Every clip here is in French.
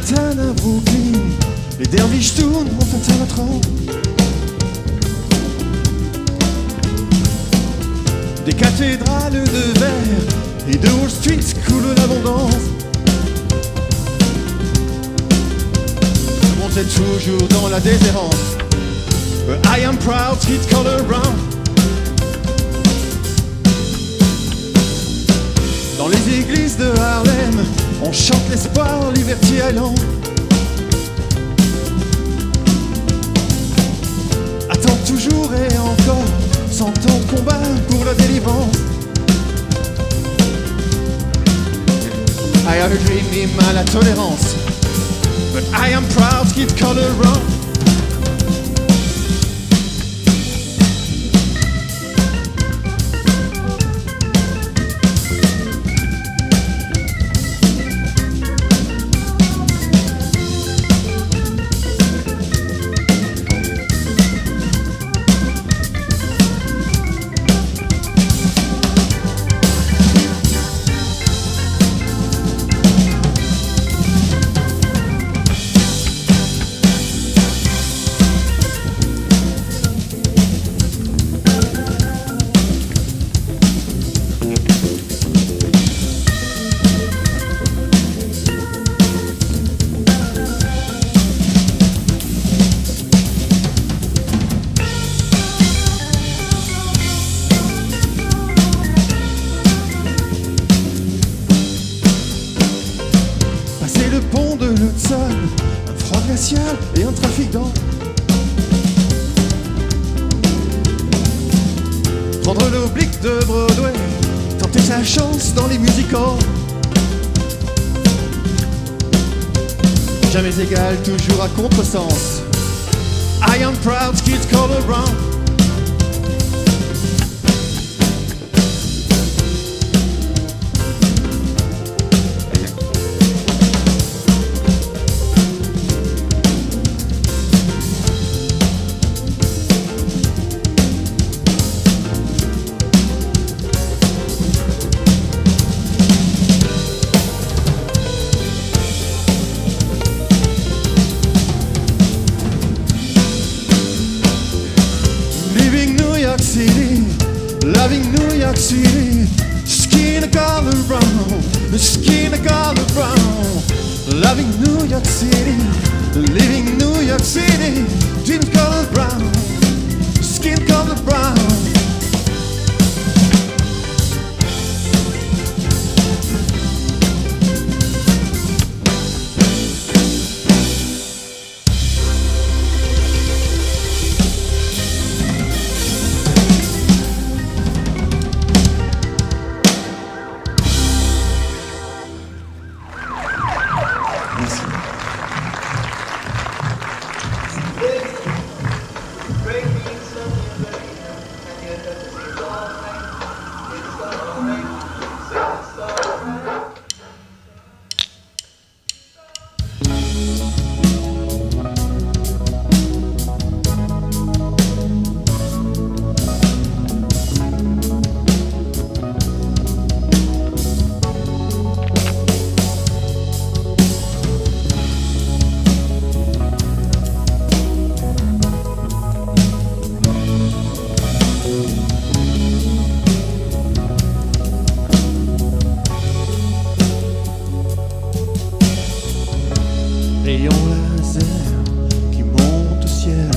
Manhattan à Brooklyn, les derviches tournent Manhattan à 30. Des cathédrales de verre et de Wall Street coule l'abondance. Le monde est toujours dans la déshérence. But I am proud, street color brown. Dans les églises de Harlem, on chante l'espoir, Liberty Island. Attends toujours et encore, 100 ans de combat pour la délivrance. I have a dream, hymne à la tolérance. But I am proud, keep color wrong. Le pont de l'Hudson, un froid glacial et un trafic d'or. Prendre l'oblique de Broadway, tenter sa chance dans les musicals. Jamais égal, toujours à contresens. I am proud, kids color brown. City, loving New York City, skin color brown, skin color brown, loving New York City, living New York City, skin color brown, skin color brown. Rayon laser qui monte au ciel,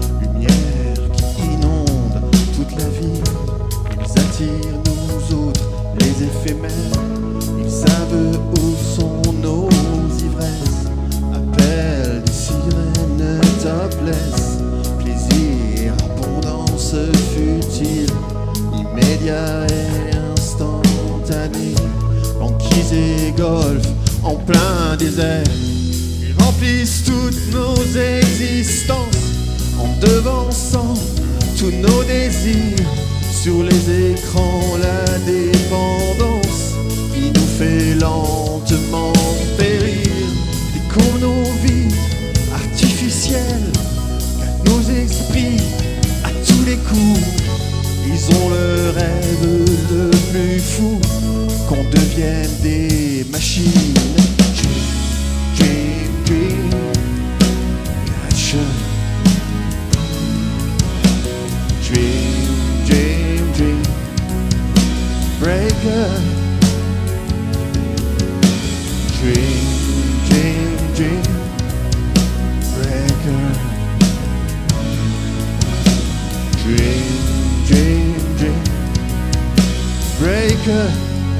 lumière qui inonde toute la vie. Ils attirent nous autres, les éphémères. Ils savent où sont nos ivresses. Appel des sirènes topless. Plaisir, abondance futile, immédiat et instantané. Banquise et golf en plein désert. Remplissent toutes nos existences en devançant tous nos désirs. Sur les écrans, la dépendance qui nous fait lentement périr. Et comme nos vies artificielles, car nos esprits à tous les coups, ils ont le rêve le plus fou, qu'on devienne des machines. Dream Dream, dream, dream breaker. Dream, dream, dream breaker.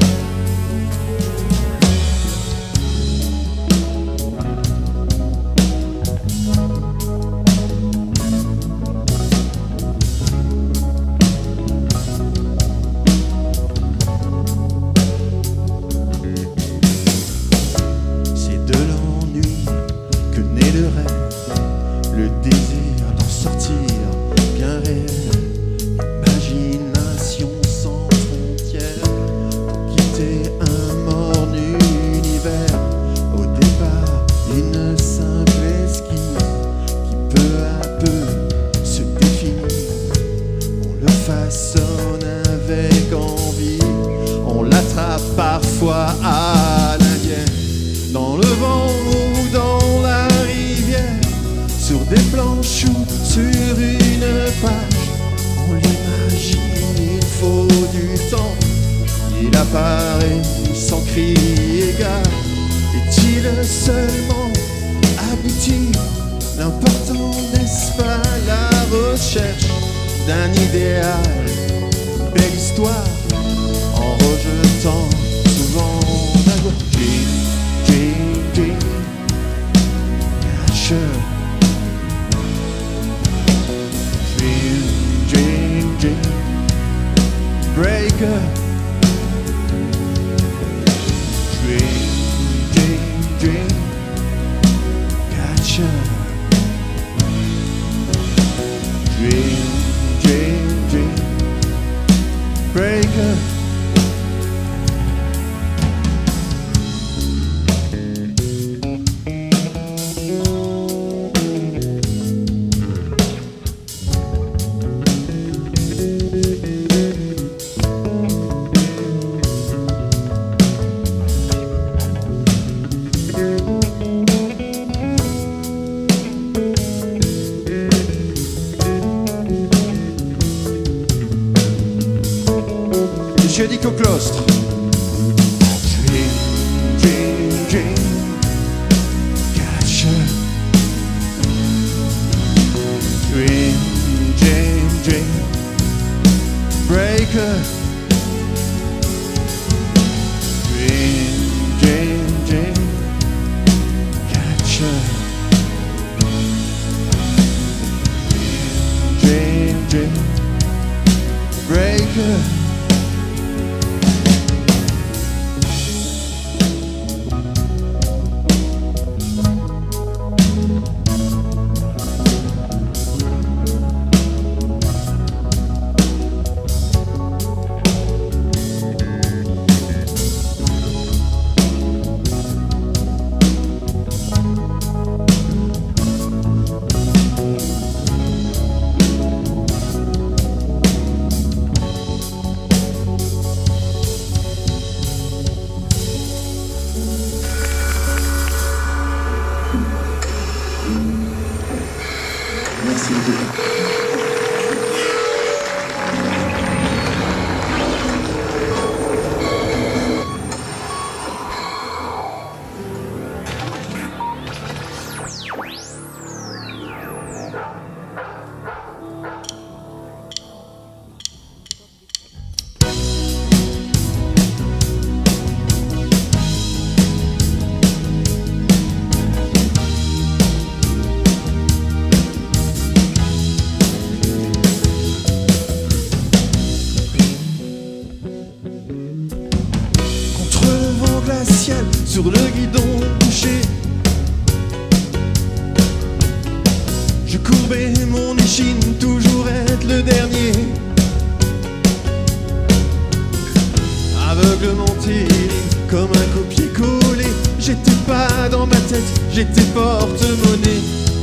Le désir d'en sortir, bien réel, imagination sans frontières, pour quitter un morne univers. Au départ, une simple esquisse qui peu à peu se définit. On le façonne avec envie, on l'attrape parfois à l'indienne, dans le vent ou dans la rivière. Sur des planches ou sur une page, on l'imagine, il faut du temps. Il apparaît sans cri égard. Est-il seulement abouti? L'important n'est-ce pas la recherche d'un idéal, belle histoire, en rejetant souvent la gauche. Dream, catcher. Breaker. Dream, dream, dream catcher. Dream, dream, dream breaker. Je dis qu'au claustre. Dream, dream, dream catcher. Dream, dream, dream breaker. Dream, dream, dream catcher. Dream, dream, dream breaker. Merci beaucoup. Sur le guidon bouché, je courbais mon échine, toujours être le dernier. Aveuglement terrible, comme un copier-coller. J'étais pas dans ma tête, j'étais porte-monnaie.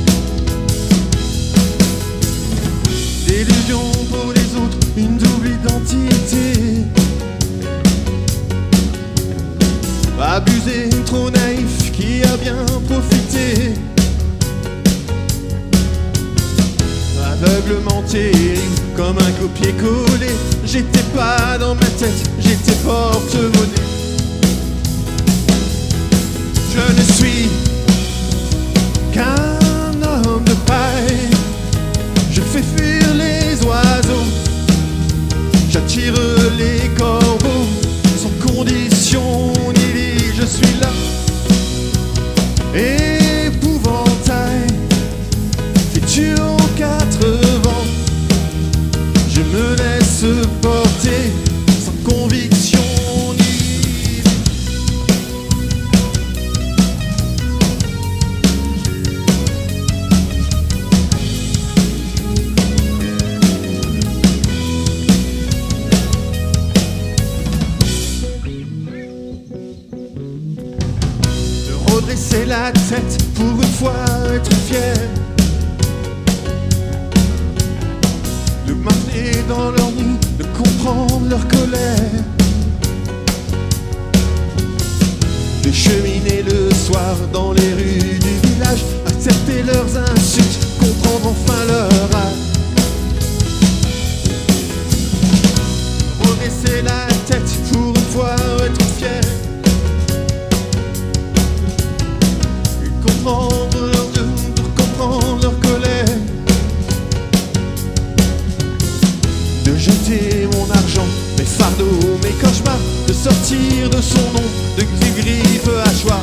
Délusion pour les autres, une double identité. Abusé, trop naïf, qui a bien profité. Aveuglement terrible, comme un copier-coller. J'étais pas dans ma tête, j'étais porte-monnaie. baisser la tête, pour une fois être fier. De marcher dans leur nid, de comprendre leur colère. De cheminer le soir dans les rues du village, accepter leurs insultes, comprendre enfin leur âge. Redresser la tête, pour une fois être fier. Comprendre leurs doutes, comprendre leur colère. De jeter mon argent, mes fardeaux, mes cauchemars, de sortir de son nom, de griffes à choix.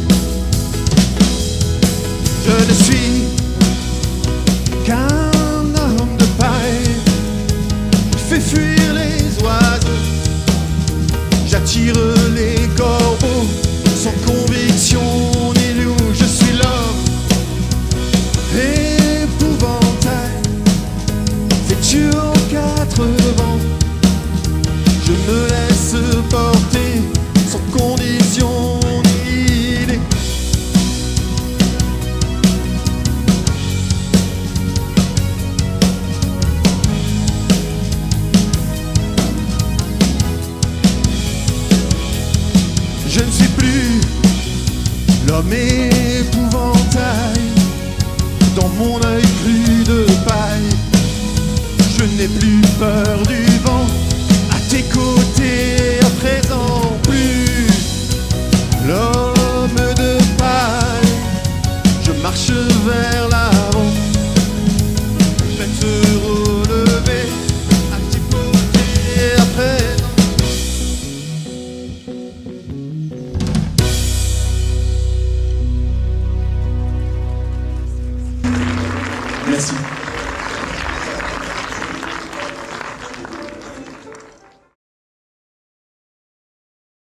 Je ne suis qu'un homme de paille, je fais fuir les oiseaux, j'attire les corbeaux, sans conviction ni loup. Je suis l'homme épouvantail, vêtu aux quatre vents. Je me laisse porter sans condition ni idée. Je ne suis plus l'homme épouvantail, dans mon œil plus de paille. Je n'ai plus peur du vent, à tes côtés à présent. Plus l'homme de paille, je marche vers l'avant. Faites relever, à tes côtés à présent. Merci.